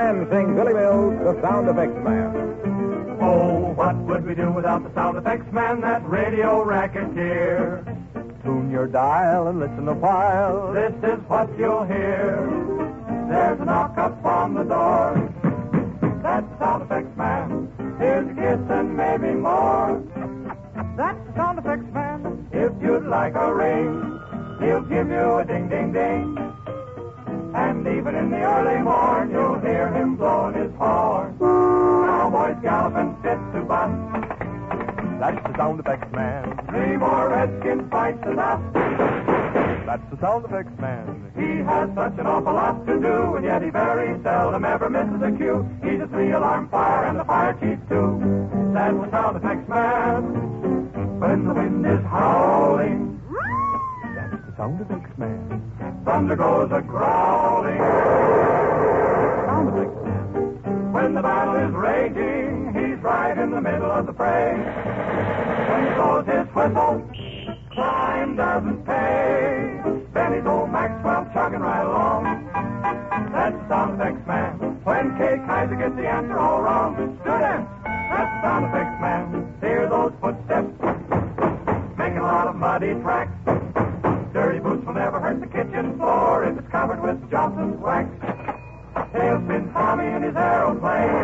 Then sing Billy Mills, the Sound Effects Man. Oh, what would we do without the Sound Effects Man, that radio racketeer? Tune your dial and listen a while. This is what you'll hear. There's a knock up on the door. That's the Sound Effects Man. Here's a kiss and maybe more. That's the Sound Effects Man. If you'd like a ring, he'll give you a ding, ding, ding. And even in the early morn, you'll hear him blowing his horn. Cowboys galloping fit to bust. That's the Sound Effects Man. 3 more Redskins fight to dust. That's the Sound Effects Man. He has such an awful lot to do, and yet he very seldom ever misses a cue. He's a 3-alarm fire and the fire chief too. That's the Sound Effects Man. When the wind is howling, That's the Sound Effects Man. thunder goes a growling. Sound Effects Man. When the battle is raging, he's right in the middle of the fray. When he blows his whistle, crime doesn't pay. Then he's old Maxwell chugging right along. That's the Sound Effects Man. When Kay Kaiser gets the answer all wrong. Students, that's the Sound Effects Man. Hear those footsteps making a lot of muddy tracks. Dirty boots will never hurt the kitchen floor if it's covered with Johnson's wax. Tailspin Tommy in his aeroplane.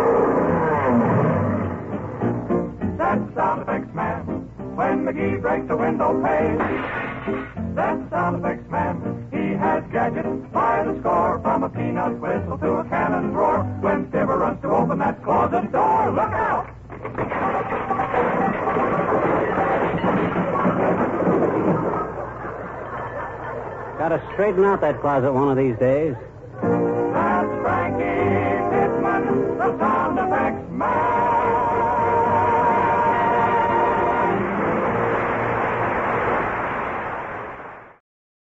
That's the Sound Effects Man. When McGee breaks the window pane. That's the Sound Effects Man. He has gadgets by the score, from a peanut whistle to a cannon roar. When Fibber runs to open that closet door, look out! Gotta straighten out that closet one of these days.